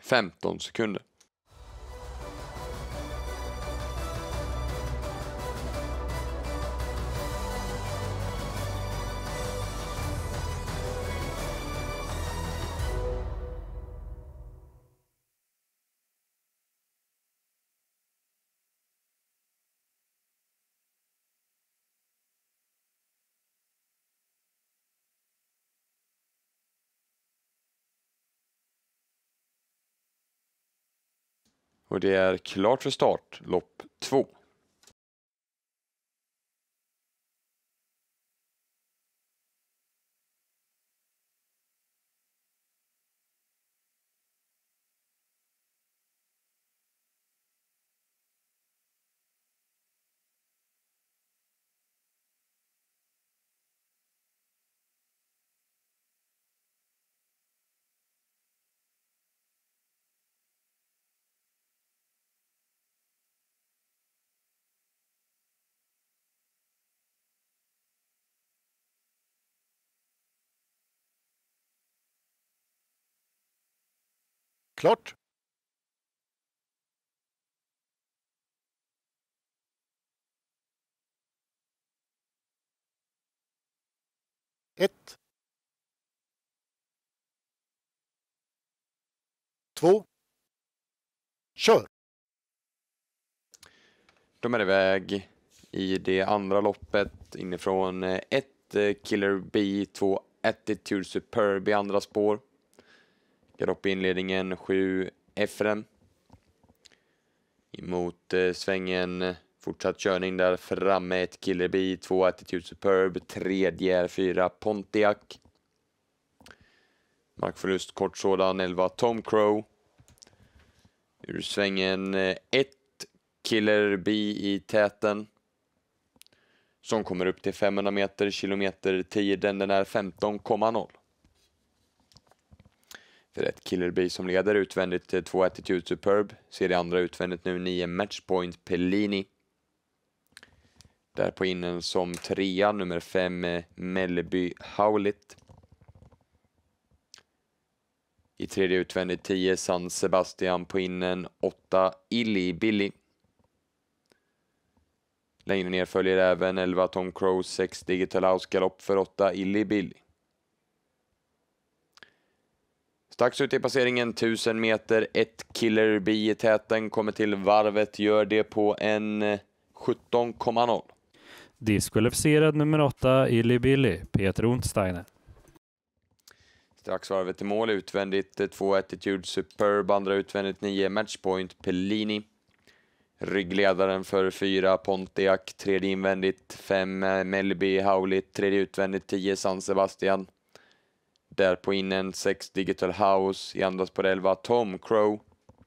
15 sekunder. Och det är klart för start, lopp 2. Klart. Ett. 2. Kör. De är iväg i det andra loppet inifrån 1 Killer B, 2 Attitude Superb i andra spår. Galopp i inledningen 7 Efrem. Emot svängen fortsatt körning där framme 1 Killer B, 2 Attitude Superb, tredje är 4 Pontiac. Markförlust kort sådan 11 Tom Crow. Ur svängen 1 Killer B i täten. Som kommer upp till 500 meter, kilometer tiden den är 15,0. För ett Killer B som leder utvändigt 2 Attitude Superb. Ser det andra utvändigt nu 9 Matchpoint Pellini. Där på innen som 3 nummer 5 Mellby Howlett. I tredje utvändigt 10 San Sebastian på innen 8 Illy Billy. Längre ner följer även 11 Tom Crow, 6 Digital House galopp för 8 Illy Billy. Strax ut i passeringen 1000 meter, 1 Killer B i täten kommer till varvet, gör det på en 17,0. Diskvalificerad nummer 8 Illy Billy, Peter Ontsteiner. Strax varvet i mål, utvändigt 2 Attitude Superb, andra utvändigt 9 Matchpoint Pellini. Ryggledaren för 4 Pontiac, tredje invändigt 5 Mellby Howlett, tredje utvändigt 10 San Sebastian. Där på innen 6 Digital House, i andra spår 11 Tom Crow.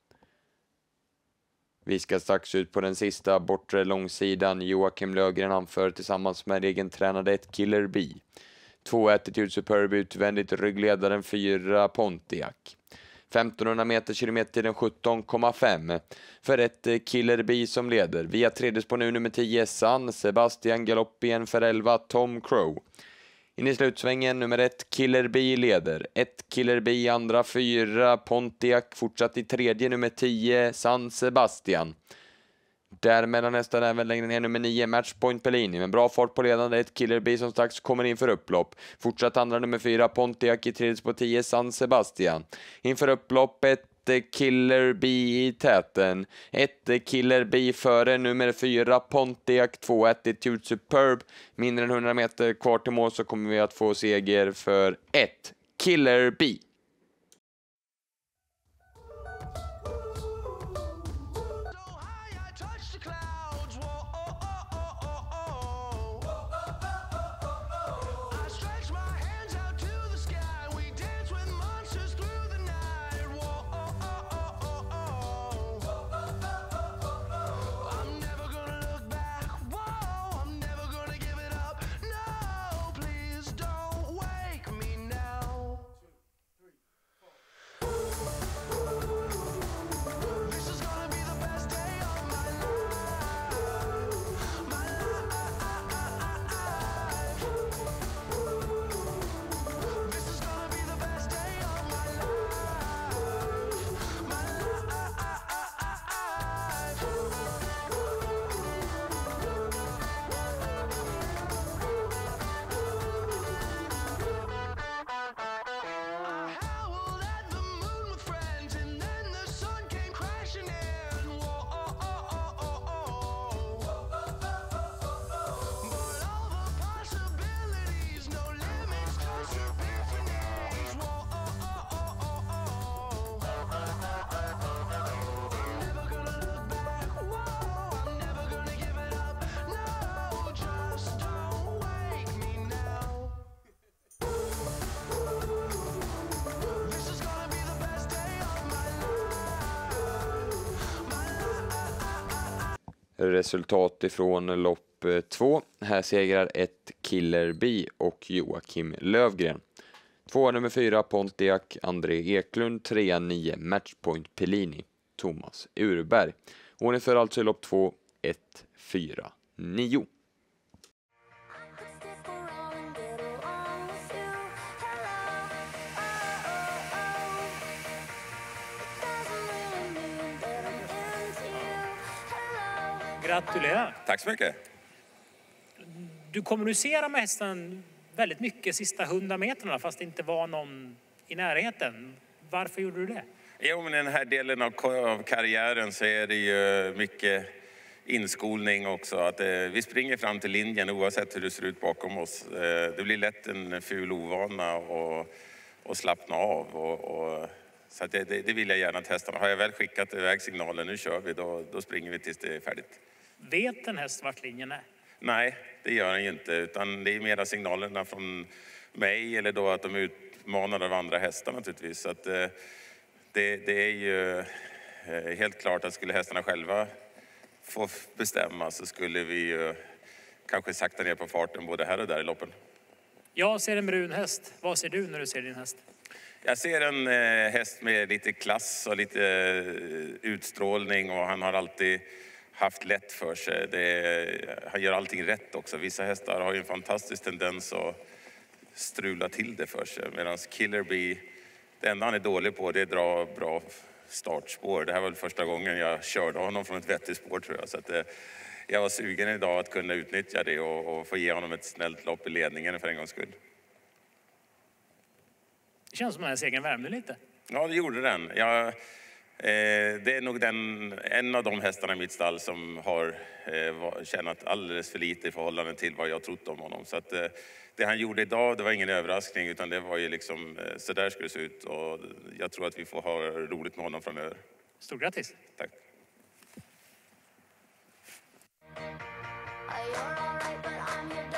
Vi ska strax ut på den sista bortre långsidan. Joakim Löfgren anför tillsammans med egen tränare 1 Killer B. 2 Attitude Superb utvändigt, ryggledaren 4 Pontiac. 1500 meter, kilometer 17,5 för ett Killer B som leder. Via tredje spår nu nummer 10 San Sebastian, galopp igen för 11 Tom Crow. In i slutsvängen nummer 1 Killer B leder. 1 Killer B andra 4 Pontiac, fortsatt i tredje nummer 10 San Sebastian. Därmed nästan även längre ner nummer 9 Matchpoint Pellini. Men bra fart på ledande 1 Killer B som strax kommer in för upplopp. Fortsatt andra nummer 4 Pontiac, i tredje på 10 San Sebastian. Inför upploppet Killer B i täten. 1 Killer B före nummer 4 Pontiac, 2 Attitude Superb. Mindre än 100 meter kvar till mål så kommer vi att få seger för 1 Killer B. resultat ifrån lopp 2. Här segrar 1 Killer Bee och Joakim Lövgren. 2 nummer 4 Pontiac André Eklund, 3 9 Matchpoint Pellini Thomas Urberg. Hon är för alltså i lopp 2 1 4 9. Gratulerar. Tack så mycket. Du kommunicerar med hästen väldigt mycket sista 100 metrarna fast det inte var någon i närheten. Varför gjorde du det? Jo, men i den här delen av karriären så är det ju mycket inskolning också. Att vi springer fram till linjen oavsett hur det ser ut bakom oss. Det blir lätt en ful ovana och slappna av. Så att det vill jag gärna testa. Har jag väl skickat iväg signalen, nu kör vi, då springer vi tills det är färdigt. Vet en häst vart linjen är? Nej, det gör den ju inte. Utan det är mera signalerna från mig eller då att de utmanar av andra hästar naturligtvis. Så att det är ju helt klart att skulle hästarna själva få bestämma så skulle vi ju kanske sakta ner på farten både här och där i loppen. Jag ser en brun häst. Vad ser du när du ser din häst? Jag ser en häst med lite klass och lite utstrålning och han har alltid haft lätt för sig. Han gör allting rätt också. Vissa hästar har ju en fantastisk tendens att strula till det för sig. Medan Killer Bee, det enda han är dålig på det är att dra bra startspår. Det här var väl första gången jag körde honom från ett vettigt spår tror jag. Så att, jag var sugen idag att kunna utnyttja det och få ge honom ett snällt lopp i ledningen för en gångs skull. Det känns som att den här segern värmde lite. Ja, det gjorde den. Det är nog en av de hästarna i mitt stall som har tjänat alldeles för lite i förhållande till vad jag trott om honom. Så att, det han gjorde idag, det var ingen överraskning utan det var ju liksom så där skulle det se ut. Och jag tror att vi får ha roligt med honom framöver. Stort grattis! Tack!